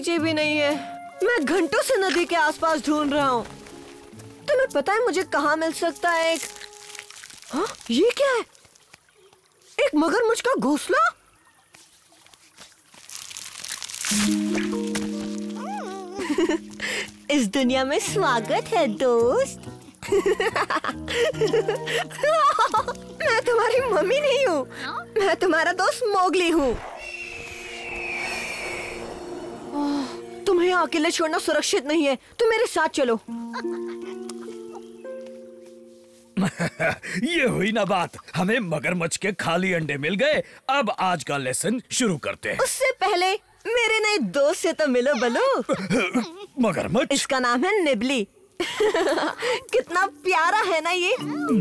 नीचे भी नहीं है। मैं घंटों से नदी के आसपास ढूंढ रहा हूँ। तुम्हें पता है मुझे कहाँ मिल सकता है एक? हाँ, ये क्या है? एक मगरमच्छ का घोंसला? इस दुनिया में स्वागत है दोस्त। मैं तुम्हारी मम्मी नहीं हूँ, मैं तुम्हारा दोस्त मोगली हूँ। तुम्हें यहाँ अकेले छोड़ना सुरक्षित नहीं है, तुम मेरे साथ चलो। ये हुई ना बात, हमें मगरमच्छ के खाली अंडे मिल गए। अब आज का लेसन शुरू करते हैं। उससे पहले मेरे नए दोस्त से तो मिलो बलू। मगरमच्छ? इसका नाम है निबली। कितना प्यारा है ना ये।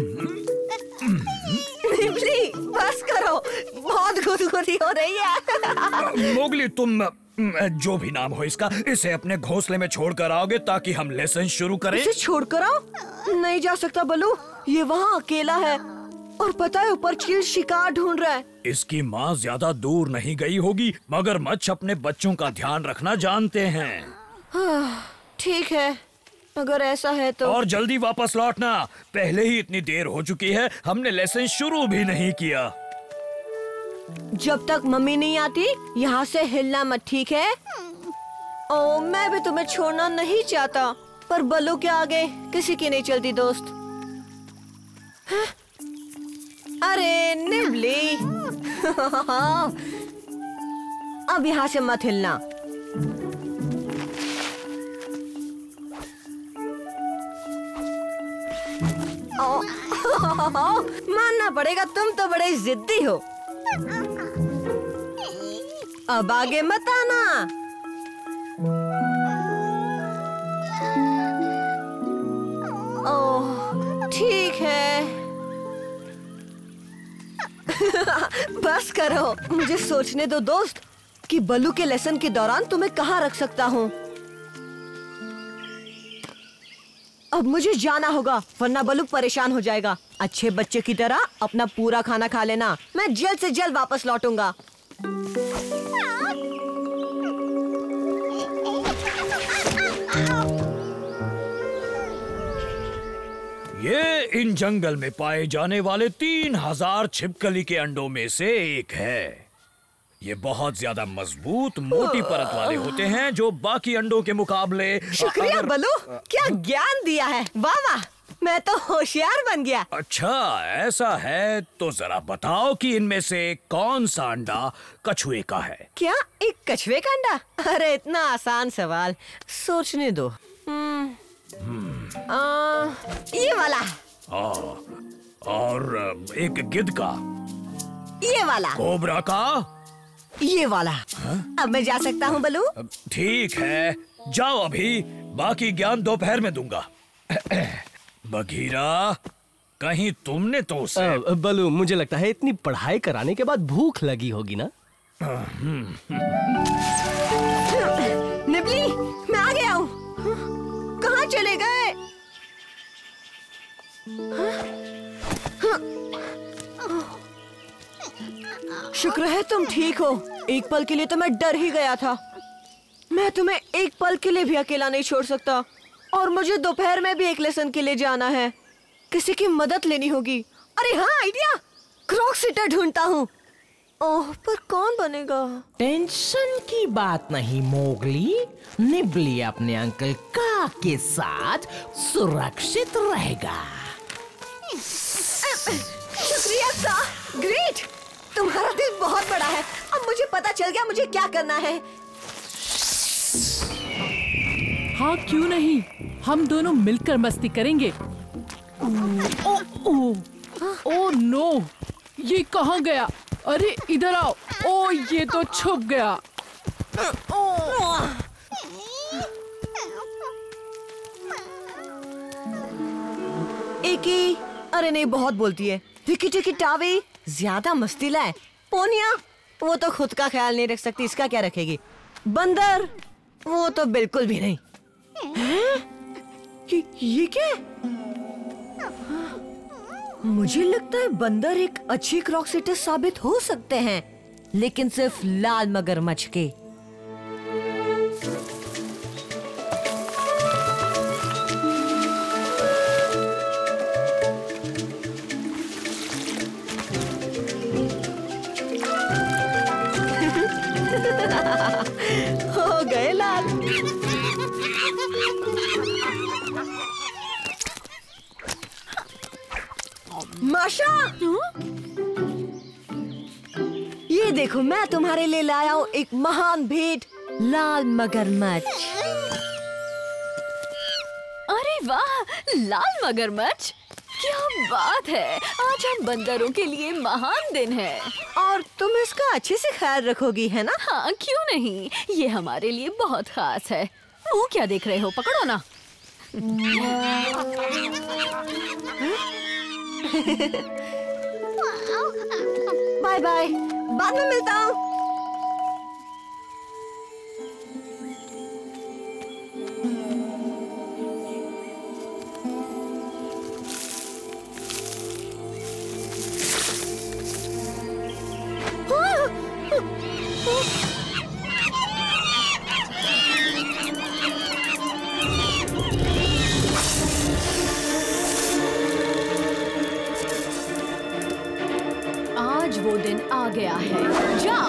निबली बस करो, बहुत गुदगुदी हो रही है। मोगली, तुम जो भी नाम हो इसका, इसे अपने घोंसले में छोड़कर आओगे ताकि हम लेसन शुरू करें। इसे छोड़कर आओ? नहीं जा सकता बलू, ये वहाँ अकेला है और पता है ऊपर चील शिकार ढूंढ रहा है। इसकी माँ ज्यादा दूर नहीं गई होगी। मगरमच्छ अपने बच्चों का ध्यान रखना जानते हैं। ठीक है, अगर ऐसा है तो। और जल्दी वापस लौटना, पहले ही इतनी देर हो चुकी है, हमने लेसन शुरू भी नहीं किया। जब तक मम्मी नहीं आती यहाँ से हिलना मत, ठीक है? ओ, मैं भी तुम्हें छोड़ना नहीं चाहता, पर बल्लू के आगे किसी की नहीं चलती दोस्त। हाँ? अरे निबली, अब यहाँ से मत हिलना। मानना पड़ेगा, तुम तो बड़े जिद्दी हो। अब आगे मत आना। ओह, ठीक है। बस करो, मुझे सोचने दो दोस्त कि बल्लू के लेसन के दौरान तुम्हें कहाँ रख सकता हूँ। अब मुझे जाना होगा, वरना बल्लू परेशान हो जाएगा। अच्छे बच्चे की तरह अपना पूरा खाना खा लेना, मैं जल्द से जल्द वापस लौटूंगा। ये इन जंगल में पाए जाने वाले 3000 छिपकली के अंडों में से एक है। ये बहुत ज्यादा मजबूत मोटी परत वाले होते हैं जो बाकी अंडों के मुकाबले। शुक्रिया बल्लू, क्या ज्ञान दिया है। वाह वाह, मैं तो होशियार बन गया। अच्छा ऐसा है तो जरा बताओ कि इनमें से कौन सा अंडा कछुए का है? क्या एक कछुए का अंडा? अरे इतना आसान सवाल, सोचने दो। ये वाला। और एक गिद्ध का? ये वाला। कोबरा का? ये वाला। अब मैं जा सकता हूँ बल्लू? ठीक है, जाओ, अभी बाकी ज्ञान दोपहर में दूंगा। बघीरा, कहीं तुमने तो उसे। बल्लू, मुझे लगता है इतनी पढ़ाई कराने के बाद भूख लगी होगी ना। निबली, मैं आ गया हूँ। कहाँ चले गए? शुक्र है तुम ठीक हो। एक पल के लिए तो मैं डर ही गया था। मैं तुम्हें एक पल के लिए भी अकेला नहीं छोड़ सकता, और मुझे दोपहर में भी एक लेसन के लिए जाना है। किसी की मदद लेनी होगी। अरे हाँ, आइडिया, क्रॉक सिटर ढूंढता हूँ। ओह, पर कौन बनेगा? टेंशन की बात नहीं मोगली, निबली अपने अंकल का के साथ सुरक्षित रहेगा। शुक्रिया सा, ग्रेट। तुम्हारा दिल बहुत बड़ा है। अब मुझे पता चल गया मुझे क्या करना है। हाँ क्यों नहीं, हम दोनों मिलकर मस्ती करेंगे। ओ नो, ये कहाँ गया? अरे इधर आओ। ओ ये तो छुप गया। एकी, अरे नहीं, बहुत बोलती है। टिकी टिकी टावी, ज्यादा मस्ती लाए। पोनिया, वो तो खुद का ख्याल नहीं रख सकती, इसका क्या रखेगी। बंदर, वो तो बिल्कुल भी नहीं। ये क्या है? मुझे लगता है बंदर एक अच्छी क्रॉक सिटर साबित हो सकते हैं, लेकिन सिर्फ लाल मगरमच्छ के। आशा, ये देखो मैं तुम्हारे लिए लाया हूँ एक महान भेंट, लाल मगरमच्छ। अरे वाह, लाल मगरमच्छ, क्या बात है। आज हम बंदरों के लिए महान दिन है। और तुम इसका अच्छे से ख्याल रखोगी, है ना? हाँ, क्यों नहीं, ये हमारे लिए बहुत खास है। मुंह क्या देख रहे हो, पकड़ो ना। बाय बाय, बाद में मिलता हूँ। आज वो दिन आ गया है, जाओ।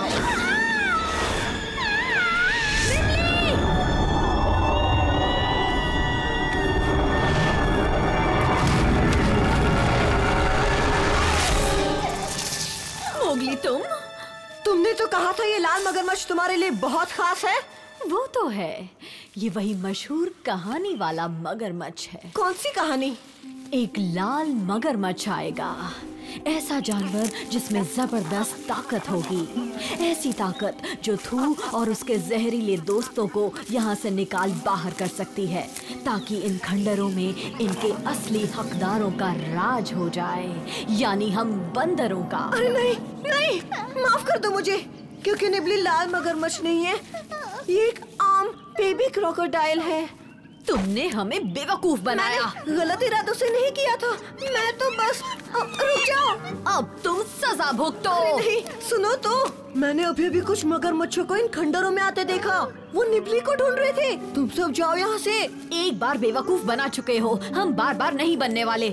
मोगली, तुमने तो कहा था ये लाल मगरमच्छ तुम्हारे लिए बहुत खास है। वो तो है, ये वही मशहूर कहानी वाला मगरमच्छ है। कौन सी कहानी? एक लाल मगरमच्छ आएगा, ऐसा जानवर जिसमें जबरदस्त ताकत होगी, ऐसी ताकत जो थू और उसके जहरीले दोस्तों को यहाँ से निकाल बाहर कर सकती है, ताकि इन खंडरों में इनके असली हकदारों का राज हो जाए, यानी हम बंदरों का। अरे नहीं नहीं, माफ कर दो मुझे, क्योंकि निबली लाल मगरमच्छ नहीं है, ये एक आम बेबी क्रोकोडाइल है। तुमने हमें बेवकूफ बनाया। मैंने गलत इरादों से नहीं किया था, मैं तो बस रुक जाओ। अब तुम सजा भुगतो। नहीं, सुनो तो, मैंने अभी कुछ मगरमच्छों को इन खंडरों में आते देखा। वो निबली को ढूंढ रहे थे। तुम सब जाओ यहाँ से। एक बार बेवकूफ बना चुके हो, हम बार बार नहीं बनने वाले।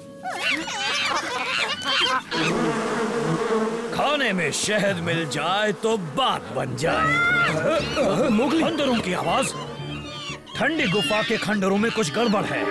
खाने में शहद मिल जाए तो बात बन जाए। मुगली, बंदरों की आवाज। ठंडी गुफा के खंडरों में कुछ गड़बड़ है।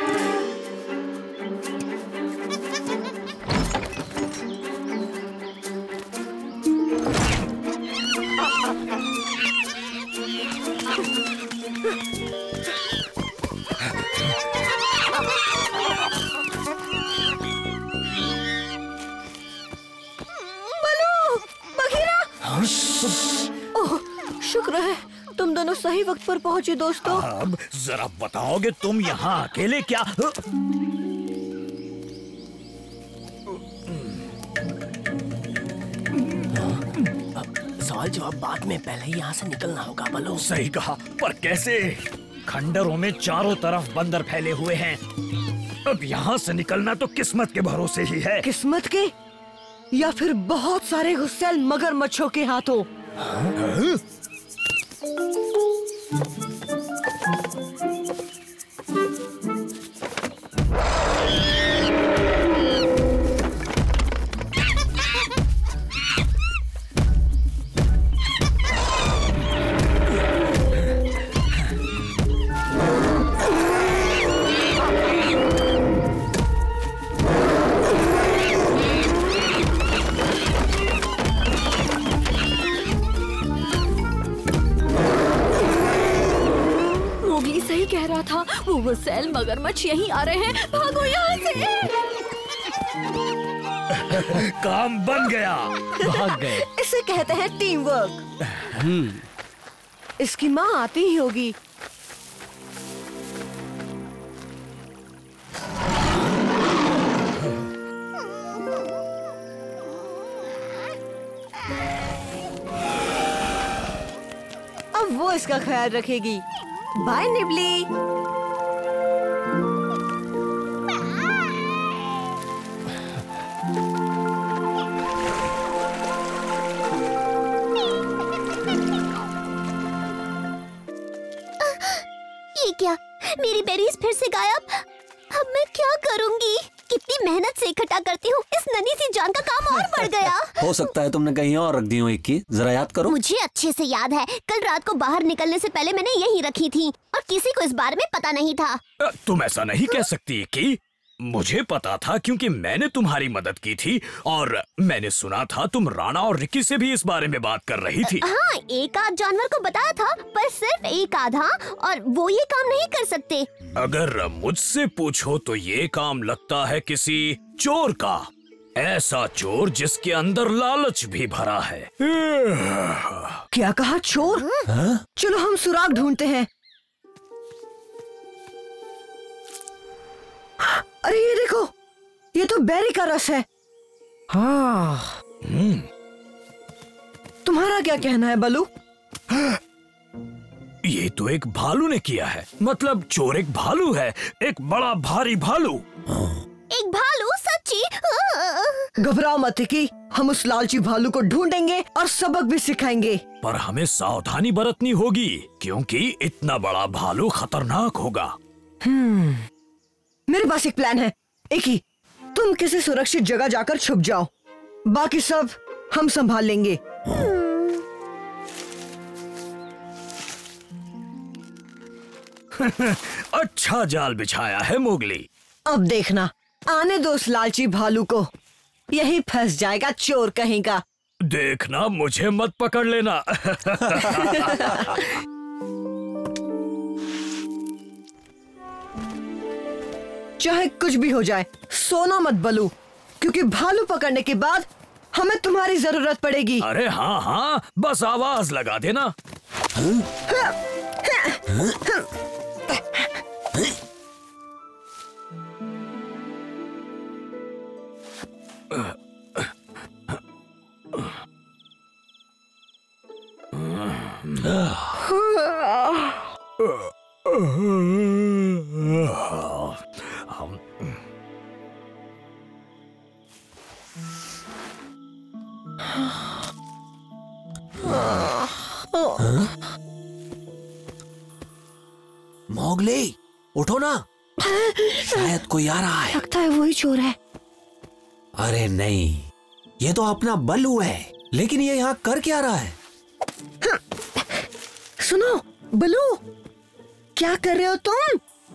ओह, शुक्र है तुम दोनों सही वक्त पर पहुंचे दोस्तों। अब जरा बताओगे तुम यहाँ अकेले क्या? सवाल जवाब बाद में, पहले यहाँ से निकलना होगा बलो। सही कहा, पर कैसे? खंडरों में चारों तरफ बंदर फैले हुए हैं। अब यहाँ से निकलना तो किस्मत के भरोसे ही है। किस्मत के या फिर बहुत सारे गुस्सैल मगरमच्छों के हाथों। कह रहा था, वो गुस्सैल मगरमच्छ यहीं आ रहे हैं, भागो यहाँ से। काम बन गया। भाग गए। इसे कहते हैं टीम वर्क। इसकी माँ आती ही होगी। अब वो इसका ख्याल रखेगी। बाय निबली। ये क्या, मेरी बेरीज फिर से गायब। अब मैं क्या करूंगी? कितनी मेहनत से इकट्ठा करती हूँ, इस नन्ही सी जान का काम और बढ़ गया। हो सकता है तुमने कहीं और रख दी हो इक्की, जरा याद करो। मुझे अच्छे से याद है, कल रात को बाहर निकलने से पहले मैंने यही रखी थी और किसी को इस बारे में पता नहीं था। तुम ऐसा नहीं कह सकती इक्की। मुझे पता था क्योंकि मैंने तुम्हारी मदद की थी और मैंने सुना था तुम राणा और रिकी से भी इस बारे में बात कर रही थी। हाँ, एक आध जानवर को बताया था, पर सिर्फ एक आधा, और वो ये काम नहीं कर सकते। अगर मुझसे पूछो तो ये काम लगता है किसी चोर का, ऐसा चोर जिसके अंदर लालच भी भरा है। क्या कहा, चोर? चलो हम सुराग ढूंढते हैं। अरे ये देखो, ये तो बेरी का रस है। हाँ। तुम्हारा क्या कहना है बलू? ये तो एक भालू ने किया है। मतलब चोर एक भालू है, एक बड़ा भारी भालू। एक भालू? सच्ची? घबराओ मत कि हम उस लालची भालू को ढूंढेंगे और सबक भी सिखाएंगे। पर हमें सावधानी बरतनी होगी क्योंकि इतना बड़ा भालू खतरनाक होगा। मेरे पास एक प्लान है। एक ही, तुम किसी सुरक्षित जगह जाकर छुप जाओ, बाकी सब हम संभाल लेंगे। अच्छा जाल बिछाया है मोगली। अब देखना, आने दो उस लालची भालू को, यही फंस जाएगा चोर कहीं का। देखना मुझे मत पकड़ लेना। चाहे कुछ भी हो जाए, सोना मत बलू, क्योंकि भालू पकड़ने के बाद हमें तुम्हारी जरूरत पड़ेगी। अरे हाँ हाँ, बस आवाज लगा देना। मोगली, उठो ना, शायद कोई आ रहा है। लगता है वही चोर है। अरे नहीं, ये तो अपना बल्लू है, लेकिन ये यहाँ कर क्या रहा है? सुनो बलू, क्या कर रहे हो तुम?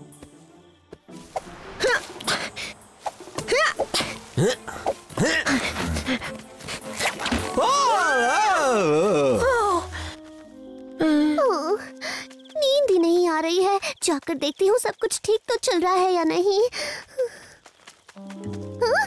नींद ही नहीं आ रही है, जाकर देखती हूँ सब कुछ ठीक तो चल रहा है या नहीं। हाँ?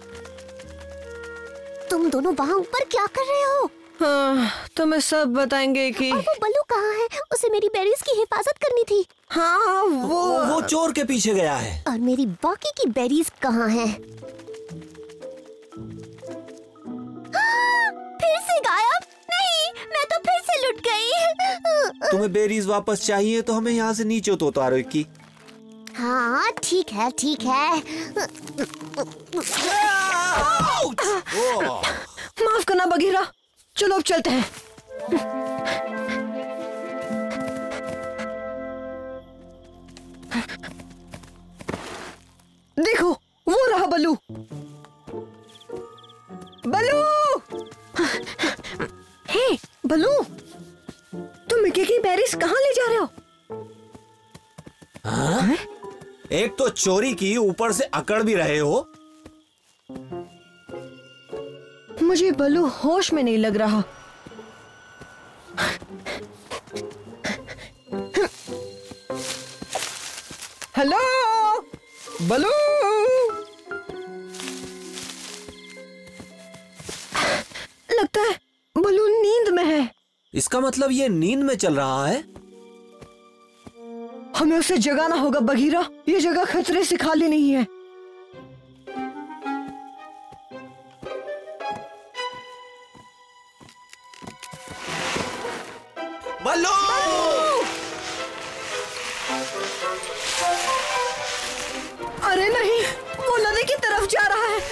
तुम दोनों वहाँ ऊपर क्या कर रहे हो? हाँ, तुम्हें सब बताएंगे कि और वो बल्लू कहाँ है? उसे मेरी बेरीज की हिफाजत करनी थी। हाँ, वो चोर के पीछे गया है। और मेरी बाकी की बेरीज कहाँ हैं? फिर से गायब? नहीं, मैं तो फिर से लुट गई। तुम्हें बेरीज वापस चाहिए तो हमें यहाँ से नीचे तो उतारो की। हाँ ठीक है, ठीक है। माफ करना बगीरा, चलो अब चलते हैं। देखो, वो रहा बल्लू। बल्लू! हे बल्लू, तुम मिकी की बेरीज कहाँ ले जा रहे हो? हाँ? एक तो चोरी की, ऊपर से अकड़ भी रहे हो। मुझे बल्लू होश में नहीं लग रहा। हेलो बल्लू, लगता है बल्लू नींद में है। इसका मतलब ये नींद में चल रहा है। हमें उसे जगाना होगा बगीरा, ये जगह खतरे से खाली नहीं है। बल्लू! अरे नहीं, वो नदी की तरफ जा रहा है।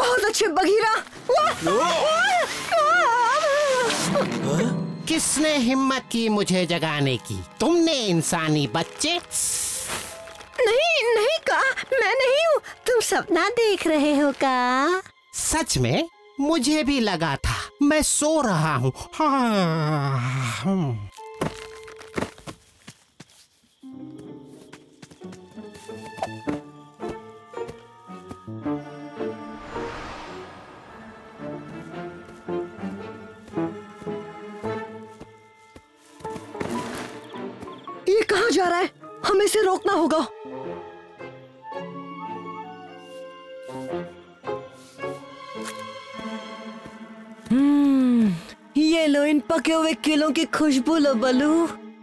बहुत अच्छे बघीरा। किसने हिम्मत की मुझे जगाने की? तुमने इंसानी बच्चे? नहीं नहीं का, मैं नहीं हूँ। तुम सपना देख रहे हो का? सच में मुझे भी लगा था, मैं सो रहा हूँ। हाँ। ये कहाँ जा रहा है? हमें इसे रोकना होगा। ये लो इन पके हुए केलों की खुशबू लो बलू।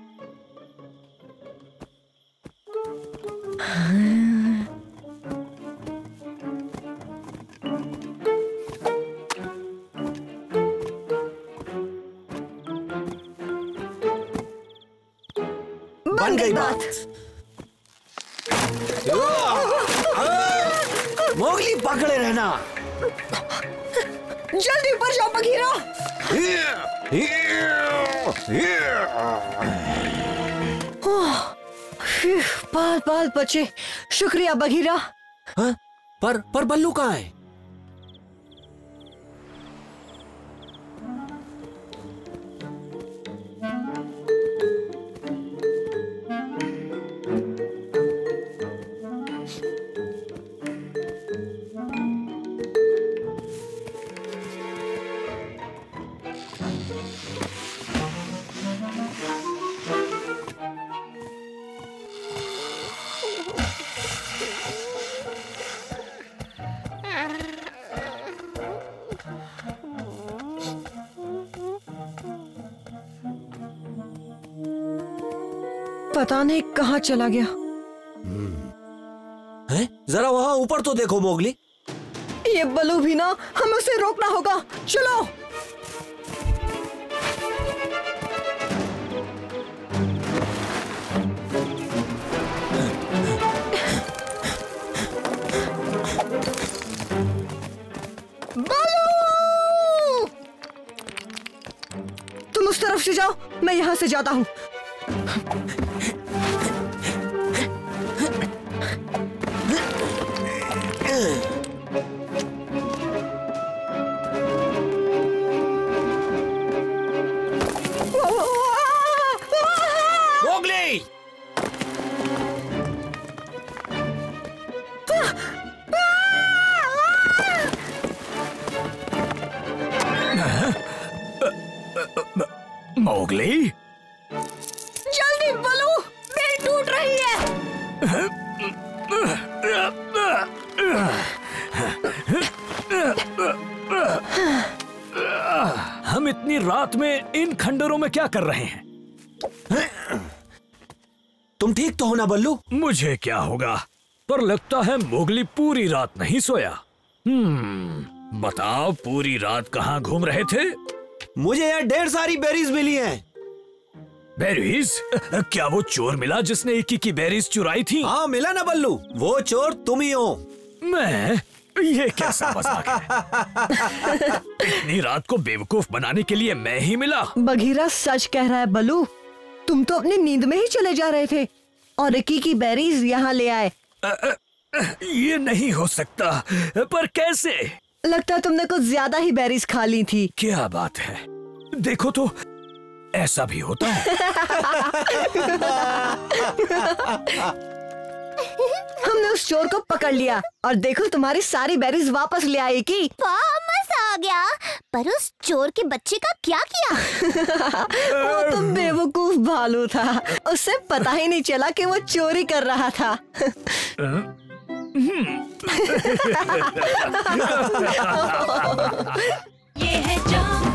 बन गई बात। मोगली पकड़े रहना। जल्दी ऊपर जाओ बघीरा। बाल बाल बचे। शुक्रिया बघीरा। हाँ? पर बल्लू कहाँ है? पता नहीं कहाँ चला गया। है? जरा वहाँ ऊपर तो देखो मोगली। ये बलू भी ना, हमें उसे रोकना होगा। चलो। बलू! तुम उस तरफ से जाओ, मैं यहाँ से जाता हूँ। मोगली! मोगली? जल्दी बलू, बेल टूट रही है। हम इतनी रात में इन खंडरों में क्या कर रहे हैं? तुम ठीक तो हो ना बल्लू? मुझे क्या होगा, पर लगता है मोगली पूरी रात नहीं सोया। बताओ पूरी रात कहाँ घूम रहे थे? मुझे यहाँ ढेर सारी बेरीज मिली हैं। बेरीज? क्या वो चोर मिला जिसने इक्की की बेरीज चुराई थी? हाँ मिला ना बल्लू, वो चोर तुम ही हो। मैं? ये कैसा मजाक है? इतनी रात को बेवकूफ बनाने के लिए मैं ही मिला? बघीरा सच कह रहा है बलू, तुम तो अपनी नींद में ही चले जा रहे थे और इक्की की बेरीज यहाँ ले आए। ये नहीं हो सकता। पर कैसे? लगता है तुमने कुछ ज्यादा ही बेरीज खा ली थी। क्या बात है, देखो तो ऐसा भी होता है। हमने उस चोर को पकड़ लिया और देखो तुम्हारी सारी बेरीज वापस ले आई की। वाह मजा आ गया। पर उस चोर के बच्चे का क्या किया? वो तो बेवकूफ भालू था, उसे पता ही नहीं चला कि वो चोरी कर रहा था। ये है जाम